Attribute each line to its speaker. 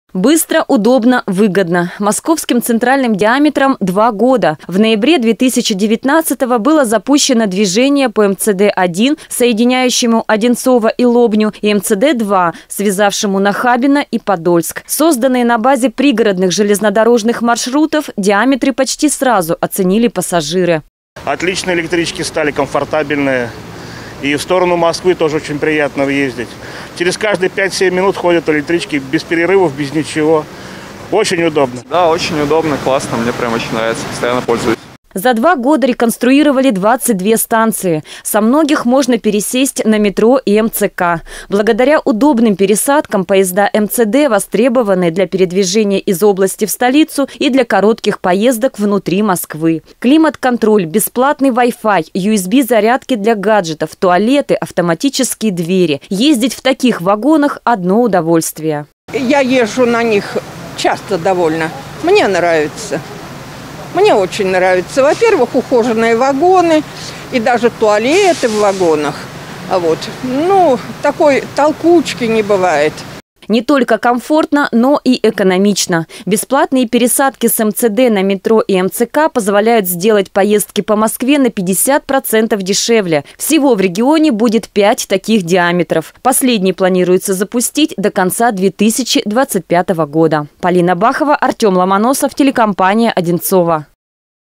Speaker 1: Быстро, удобно, выгодно. Московским центральным диаметром 2 года. В ноябре 2019-го было запущено движение по МЦД-1, соединяющему Одинцово и Лобню, и МЦД-2, связавшему Нахабино и Подольск. Созданные на базе пригородных железнодорожных маршрутов, диаметры почти сразу оценили пассажиры.
Speaker 2: Отличные электрички стали, комфортабельные. И в сторону Москвы тоже очень приятно ездить. Через каждые 5-7 минут ходят электрички без перерывов, без ничего. Очень удобно.
Speaker 3: Да, очень удобно, классно. Мне прям очень нравится. Постоянно пользуюсь.
Speaker 1: За 2 года реконструировали 22 станции. Со многих можно пересесть на метро и МЦК. Благодаря удобным пересадкам поезда МЦД востребованы для передвижения из области в столицу и для коротких поездок внутри Москвы. Климат-контроль, бесплатный Wi-Fi, USB-зарядки для гаджетов, туалеты, автоматические двери. Ездить в таких вагонах – одно удовольствие.
Speaker 4: Я езжу на них часто довольно. Мне нравится. Мне очень нравится. Во-первых, ухоженные вагоны и даже туалеты в вагонах. Такой толкучки не бывает.
Speaker 1: Не только комфортно, но и экономично. Бесплатные пересадки с МЦД на метро и МЦК позволяют сделать поездки по Москве на 50% дешевле. Всего в регионе будет 5 таких диаметров. Последний планируется запустить до конца 2025 года. Полина Бахова, Артем Ломоносов, телекомпания «Одинцово».